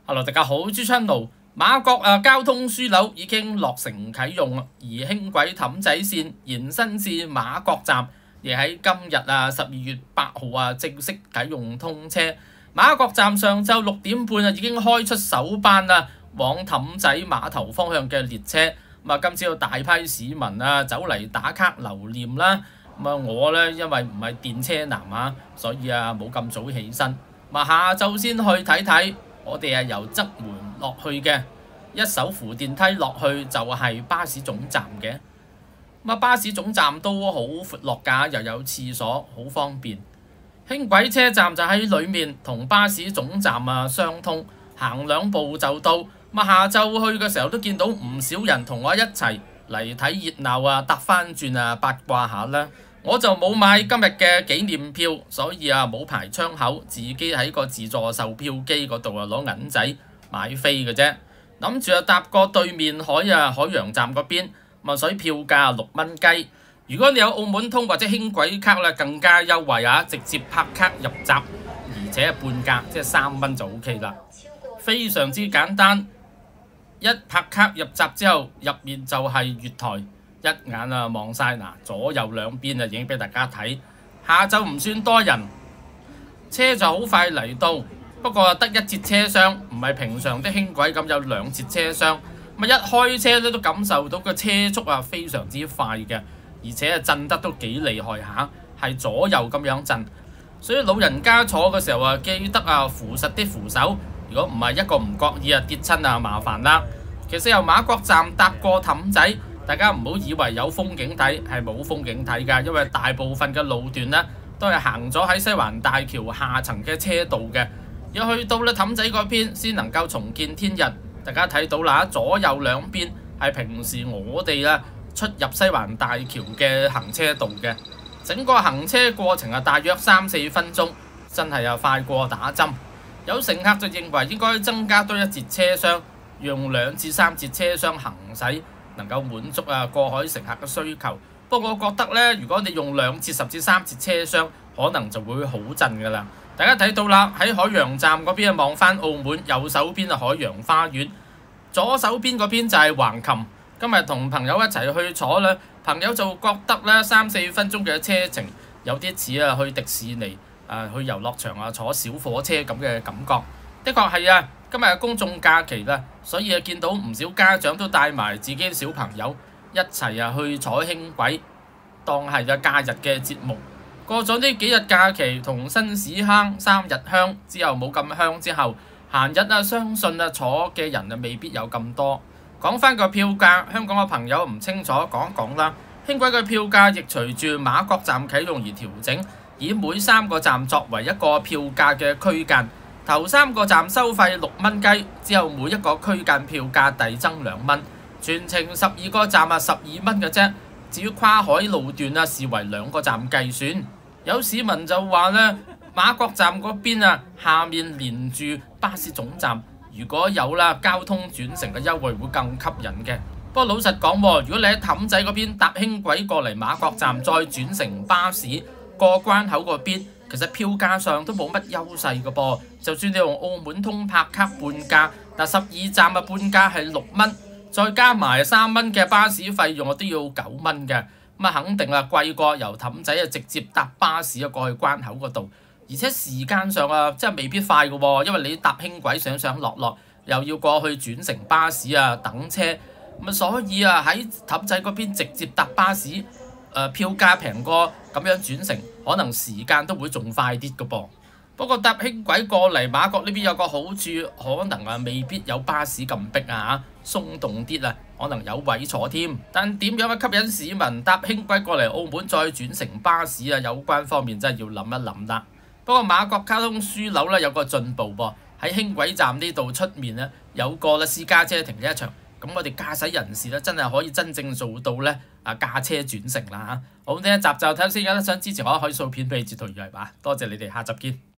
Hello，大家好，珠江路馬國交通樞紐已經落成啟用，而輕軌氹仔線延伸至馬國站，亦喺今日12月8號正式啟用通車。馬國站上晝6點半已經開出首班往氹仔碼頭方向嘅列車。今朝有大批市民走嚟打卡留念啦。我呢，因為唔係電車男所以冇咁早起身。下晝先去睇睇。我哋由側門落去嘅，一手扶電梯落去就係巴士總站嘅。巴士總站都好闊落㗎，又有廁所，好方便。輕軌車站就喺裡面，同巴士總站相通，行2步就到。下晝去嘅時候都見到唔少人同我一齊嚟睇熱鬧搭翻轉八卦下啦。我就冇買今日嘅紀念票，所以冇排窗口，自己喺個自助售票機嗰度攞銀仔買飛嘅啫。諗住搭過對面海海洋站嗰邊，所以票價6蚊雞。如果你有澳門通或者輕軌卡更加優惠直接拍卡入閘，而且半價，即係3蚊就 OK 啦，非常之簡單。一拍卡入閘之後，入面就係月台。一眼望晒左右兩邊已經俾大家睇。下晝唔算多人，車就好快嚟到，不過得1節車廂，唔係平常的輕軌咁有2節車廂。一開車都感受到個車速非常之快嘅，而且震得都幾厲害下，係左右咁樣震。所以老人家坐嘅時候記得扶實啲扶手，如果唔係一個唔覺意跌親麻煩啦。其實由馬國站搭過氹仔，大家唔好以為有風景睇，係冇風景睇㗎，因為大部分嘅路段都係行咗喺西環大橋下層嘅車道嘅，要去到氹仔嗰邊先能夠重見天日。大家睇到啦，左右兩邊係平時我哋出入西環大橋嘅行車道嘅，整個行車過程大約3-4分鐘，真係快過打針。有乘客就認為應該增加多1節車廂，用2至3節車廂行駛，能夠滿足過海乘客嘅需求。不過我覺得呢，如果你用2至10至3節車廂，可能就會好震㗎啦。大家睇到啦，喺海洋站嗰邊望返澳門，右手邊海洋花園，左手邊嗰邊就係橫琴。今日同朋友一齊去坐啦，朋友就覺得呢3-4分鐘嘅車程有啲似去迪士尼去遊樂場坐小火車咁嘅感覺。的確係今日係公眾假期啦，所以見到唔少家長都帶埋自己小朋友一齊去坐輕軌，當係假日嘅節目。過咗呢幾日假期同新屎坑3日香之後冇咁香之後，閒日相信坐嘅人未必有咁多。講返個票價，香港嘅朋友唔清楚講一講啦。輕軌嘅票價亦隨住馬國站啟用而調整，以每3個站作為一個票價嘅區間。頭3個站收費6蚊雞，之後每一個區間票價遞增2蚊，全程12個站12蚊嘅啫。至於跨海路段視為2個站計算。有市民就話呢，馬國站嗰邊下面連住巴士總站，如果有交通轉乘嘅優惠會更吸引嘅。不過老實講，如果你喺氹仔嗰邊搭輕軌過嚟馬國站，再轉乘巴士過關口嗰邊，其實票價上都冇乜優勢嘅噃。就算你用澳門通拍卡半價，12站半價係6蚊，再加埋3蚊嘅巴士費用都要9蚊嘅。肯定貴過由氹仔直接搭巴士過去關口嗰度，而且時間上真係未必快嘅喎，因為你搭輕軌上上落落，又要過去轉乘巴士等車，所以喺氹仔嗰邊直接搭巴士，票價平過咁樣轉乘，可能時間都會仲快啲嘅噃。不過搭輕軌過嚟馬國呢邊有個好處，可能未必有巴士咁逼鬆動啲可能有位坐添。但點樣吸引市民搭輕軌過嚟澳門再轉乘巴士有關方面真係要諗一諗啦。不過馬國交通樞紐有個進步噃，喺輕軌站呢度出面有個私家車停車場，咁我哋駕駛人士真係可以真正做到駕車轉乘啦。好，呢一集就睇先，有得想支持我可以掃片俾你截圖入嚟吧。多謝你哋，下集見。